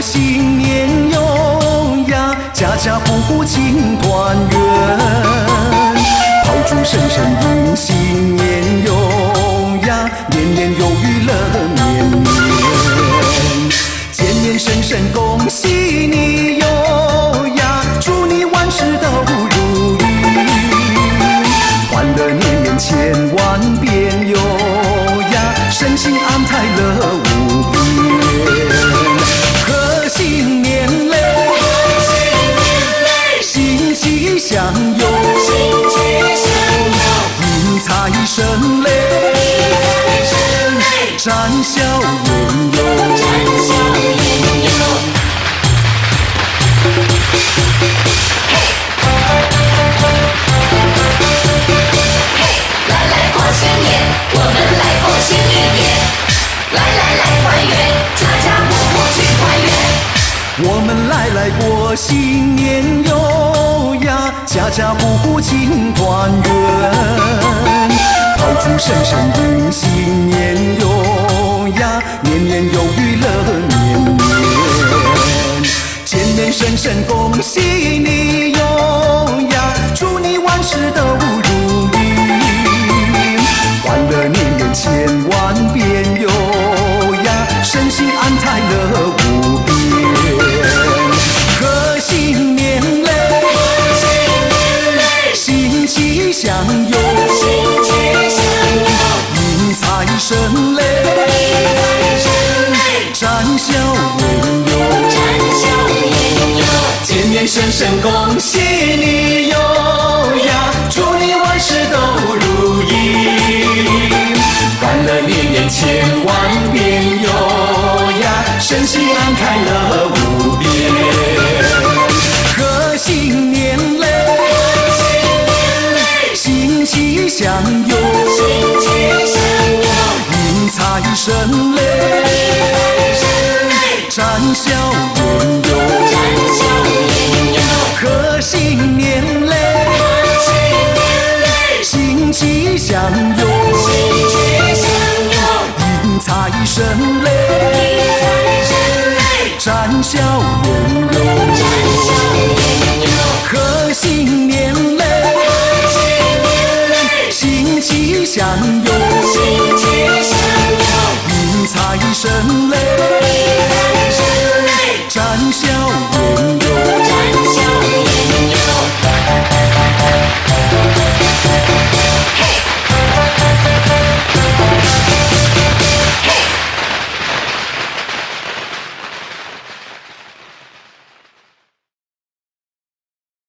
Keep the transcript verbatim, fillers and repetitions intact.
新年哟呀，家家户户庆团圆，炮竹声声迎新年哟呀，年年有余乐绵绵，见面声声恭喜你哟呀，祝你万事都如意，欢乐年年千万遍哟呀，身心安泰乐无边，贺新年嘞，新气象哟，迎财神嘞，展笑颜哟。 我们来过新一年，来来来团圆，家家户户去团圆。 我们来来过新年哟呀，家家户户庆团圆，炮竹声声迎新年哟呀，年年有余乐绵绵，见面声声恭喜你哟呀，祝你万事都如意，欢乐年年千万遍哟呀，身心安泰乐无边，贺新年嘞，新气象哟，迎财神嘞，展笑颜哟，见面声声恭喜你哟呀，祝你万事都如意，欢乐年年千万遍哟呀，身心安泰乐无边，贺新年嘞，新气象哟，迎财神嘞，展笑颜哟，贺新年嘞，新气象哟，迎财神嘞，展笑颜哟，贺新年嘞，新气象哟，迎财神嘞，展笑颜哟。